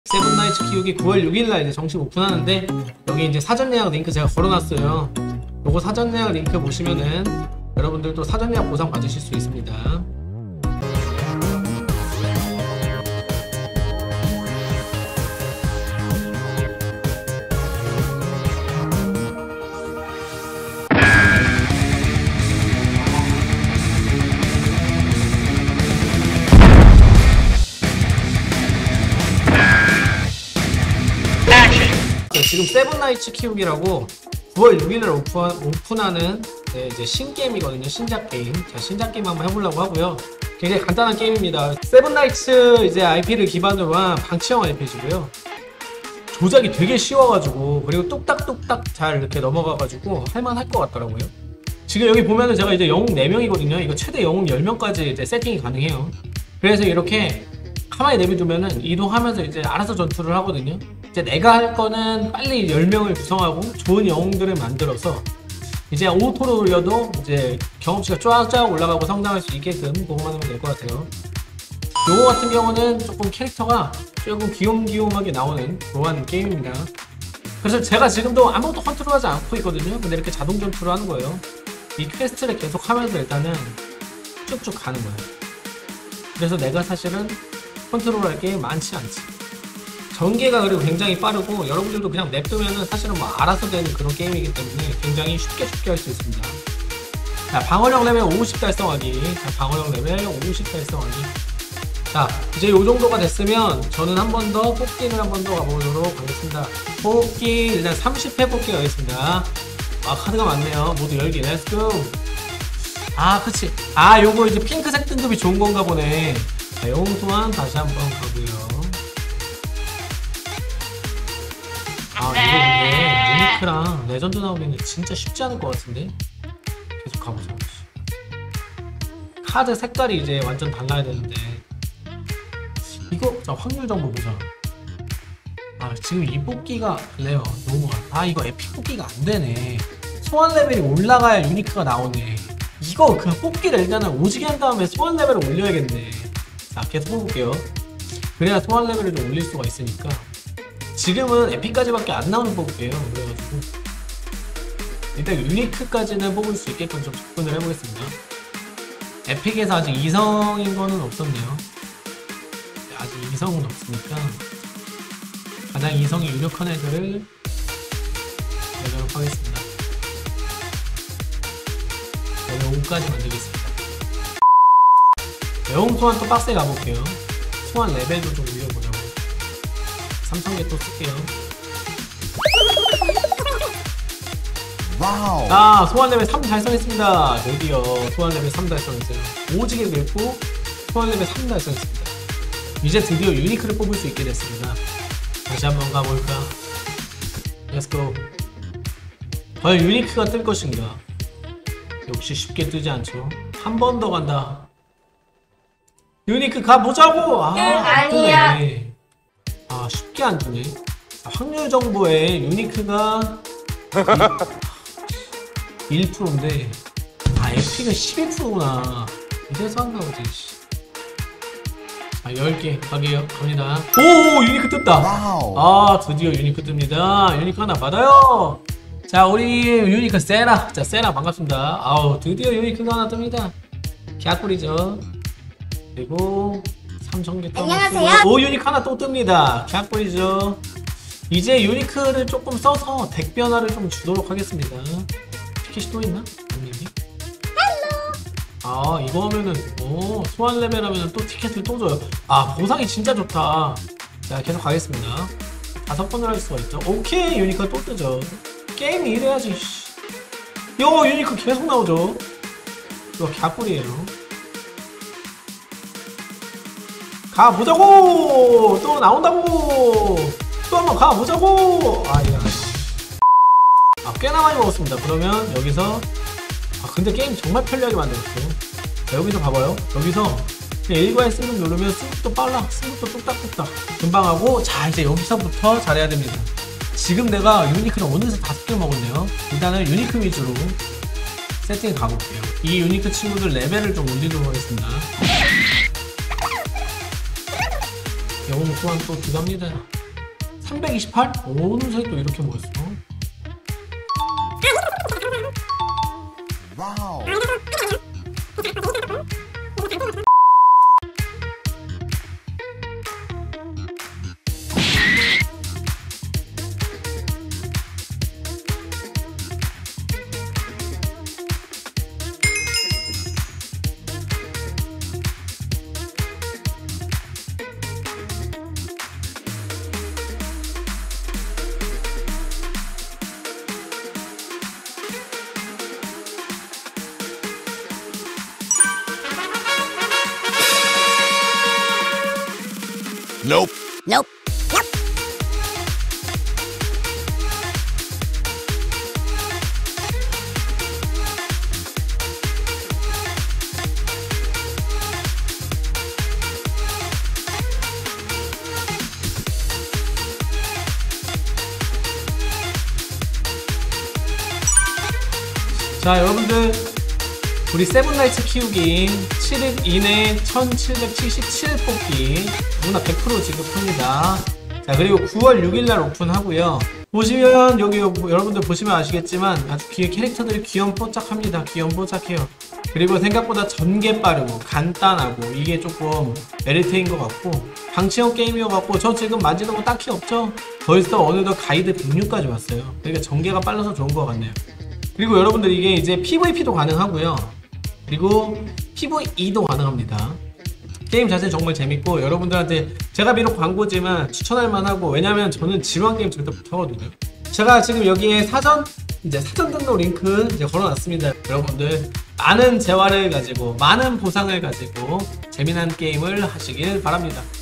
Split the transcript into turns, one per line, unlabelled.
세븐나이츠 키우기 9월 6일날 이제 정식 오픈하는데 여기 이제 사전 예약 링크 제가 걸어놨어요. 요거 사전 예약 링크 보시면은 여러분들도 사전 예약 보상 받으실 수 있습니다. 지금 세븐나이츠 키우기라고 9월 6일날 오픈하는 이제 신게임이거든요. 신작 게임. 자, 신작 게임 한번 해보려고 하고요. 굉장히 간단한 게임입니다. 세븐나이츠 이제 IP를 기반으로 한 방치형 IP이고요. 조작이 되게 쉬워가지고 그리고 뚝딱뚝딱 잘 이렇게 넘어가가지고 할만할 것 같더라고요. 지금 여기 보면은 제가 이제 영웅 4명이거든요. 이거 최대 영웅 10명까지 이제 세팅이 가능해요. 그래서 이렇게 가만히 내비두면은 이동하면서 이제 알아서 전투를 하거든요. 이제 내가 할 거는 빨리 10명을 구성하고 좋은 영웅들을 만들어서 이제 오토로 돌려도 이제 경험치가 쫙쫙 올라가고 성장할 수 있게끔 그것만 하면 될 것 같아요. 요거 같은 경우는 조금 캐릭터가 조금 귀염귀염하게 나오는 그러한 게임입니다. 그래서 제가 지금도 아무것도 컨트롤하지 않고 있거든요. 근데 이렇게 자동 전투를 하는 거예요. 이 퀘스트를 계속 하면서 일단은 쭉쭉 가는 거예요. 그래서 내가 사실은 컨트롤할 게 많지 않지. 전개가 그리고 굉장히 빠르고 여러분들도 그냥 냅두면은 사실은 뭐 알아서 되는 그런 게임이기 때문에 굉장히 쉽게 할 수 있습니다. 자, 방어력 레벨 50 달성하기. 자, 방어력 레벨 50 달성하기. 자, 이제 요 정도가 됐으면 저는 한 번 더 뽑기를 한 번 더 가보도록 하겠습니다. 뽑기 일단 30회 뽑기 가겠습니다. 아, 카드가 많네요. 모두 10개. 렛츠고. 아, 그치. 아, 요거 이제 핑크색 등급이 좋은 건가 보네. 자, 영웅 소환 다시 한번 가고요. 아, 이거 근데 유니크랑 레전드 나오기는 진짜 쉽지 않을 것 같은데? 계속 가보자. 카드 색깔이 이제 완전 달라야 되는데 이거 자 확률 정보 보자. 아, 지금 이 뽑기가 레어 너무 이거 에픽 뽑기가 안 되네. 소환 레벨이 올라가야 유니크가 나오네. 이거 그냥 뽑기를 일단은 오지게 한 다음에 소환 레벨을 올려야겠네. 자, 계속 뽑을게요. 그래야 소환 레벨을 좀 올릴 수가 있으니까. 지금은 에픽까지밖에 안 나오는 뽑을게요. 그래가지고 일단 유니크까지는 뽑을 수 있게끔 좀 접근을 해보겠습니다. 에픽에서 아직 2성인 거는 없었네요. 아직 2성은 없으니까 가장 2성이 유력한 애들을 내도록 하겠습니다. 레벨 5까지 만들겠습니다. 영웅 소환 또 빡세게 가볼게요. 소환 레벨도 좀 올려보자고. 3000개 또 쓸게요.
와우.
자, 소환 레벨 3 달성했습니다. 드디어 소환 레벨 3 달성했어요. 오지게 늙고 소환 레벨 3 달성했습니다. 이제 드디어 유니크를 뽑을 수 있게 됐습니다. 다시 한번 가볼까? 렛츠고. 과연 유니크가 뜰 것인가? 역시 쉽게 뜨지 않죠. 한 번 더 간다. 유니크 가보자고! 안 뜨네. 아, 쉽게 안 뜨네. 확률 정보에 유니크가 1%인데 에픽은 12%구나. 이래서 한가 보지. 자, 10개 갑니다. 오, 유니크 떴다.
와우.
아, 드디어 유니크 뜹니다. 유니크 하나 받아요. 자, 우리 유니크 세라. 자, 세라 반갑습니다. 아우, 드디어 유니크가 하나 뜹니다. 갸꿀이죠. 그리고 3000개 또
안녕하세요.
오, 유니크 하나 또 뜹니다. 갸꿀이죠. 이제 유니크를 조금 써서 덱 변화를 좀 주도록 하겠습니다. 티켓이 또 있나? 아, 이거 하면은 소환 레벨 하면은 또 티켓을 또 줘요. 아, 보상이 진짜 좋다. 자, 계속 가겠습니다. 5번을 할 수가 있죠. 오케이, 유니크가 또 뜨죠. 게임이 이래야지. 요, 유니크 계속 나오죠. 이거 갸꿀이에요. 가보자고! 또 나온다고! 또 한번 가보자고! 꽤나 많이 먹었습니다. 그러면 여기서 근데 게임 정말 편리하게 만들었어. 자, 여기서 봐봐요. 여기서 그냥 일괄 승급 누르면 승급도 빨라. 승급도 뚝딱뚝딱 금방 하고. 자, 이제 여기서부터 잘해야 됩니다. 지금 내가 유니크를 어느새 5개 먹었네요. 일단은 유니크 위주로 세팅을 가볼게요. 이 유니크 친구들 레벨을 좀 올리도록 하겠습니다. 영웅 소환 또 들어갑니다. 328? 어느새 또 이렇게 모였어.
와우. Nope. Nope. Nope.
자, 여러분들 우리 세븐나이츠 키우기 7일 이내 1777 뽑기 누구나 100% 지급합니다. 자, 그리고 9월 6일날 오픈하고요. 보시면 여기 여러분들 보시면 아시겠지만 아주 캐릭터들이 귀염뽀짝합니다. 귀염뽀짝해요. 그리고 생각보다 전개 빠르고 간단하고 이게 조금 메리트인 것 같고 방치형 게임이어갖고 저 지금 만지는 거 딱히 없죠? 벌써 어느덧 가이드 106까지 왔어요. 그러니까 전개가 빨라서 좋은 것 같네요. 그리고 여러분들 이게 이제 PVP도 가능하고요. 그리고 PVE도 가능합니다. 게임 자체는 정말 재밌고 여러분들한테 제가 비록 광고지만 추천할 만하고, 왜냐면 저는 지루한 게임 절대 못하거든요. 제가 지금 여기에 사전 등록 링크 이제 걸어놨습니다. 여러분들 많은 재화를 가지고 많은 보상을 가지고 재미난 게임을 하시길 바랍니다.